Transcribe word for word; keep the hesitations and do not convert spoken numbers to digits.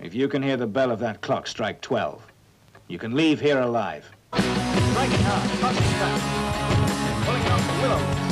If you can hear the bell of that clock strike twelve, you can leave here alive. Striking hard, crossing track. Pulling out the willow.